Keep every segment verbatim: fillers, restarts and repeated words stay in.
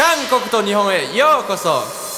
韓国と日本へようこそ。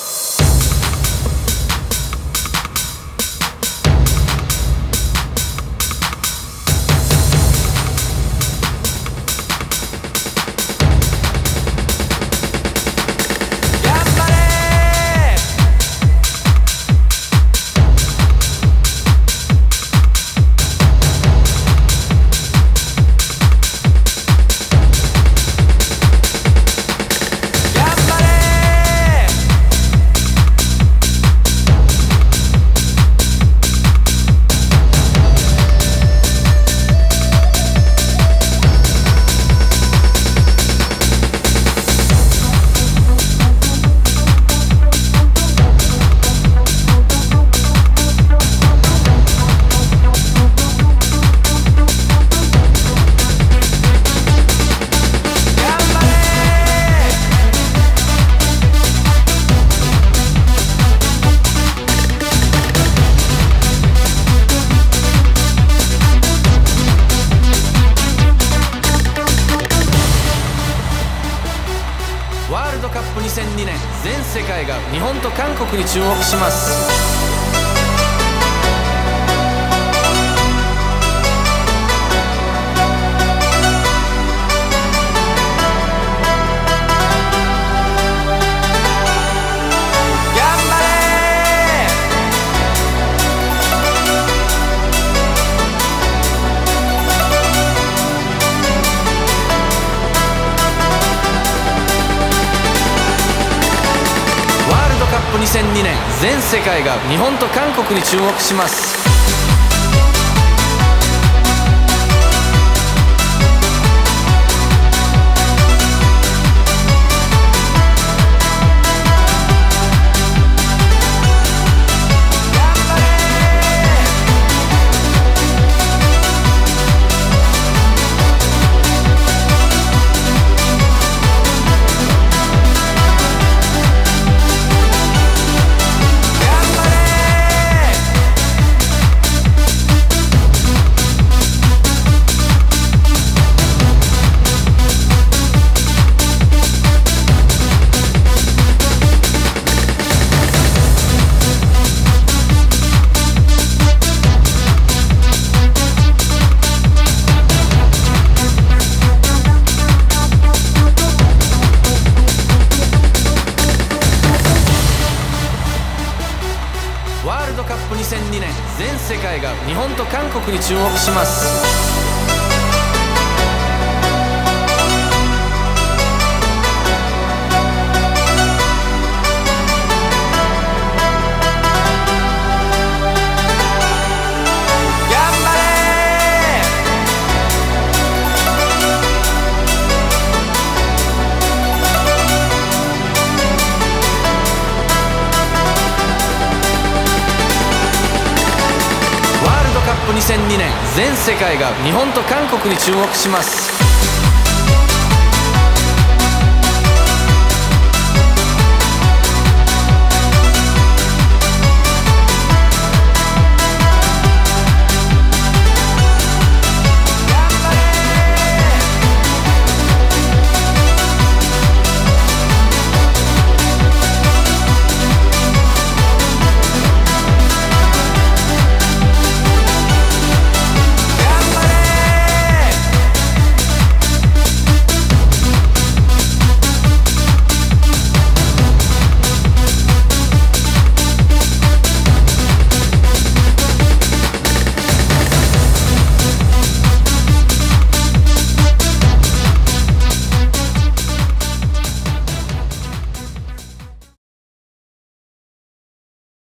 ワールドカップにせんにねん、全世界が日本と韓国に注目します。にせんにねん、全世界が日本と韓国に注目します。ワールドカップにせんにねん、全世界が日本と韓国に注目します。にせんにねん、全世界が日本と韓国に注目します。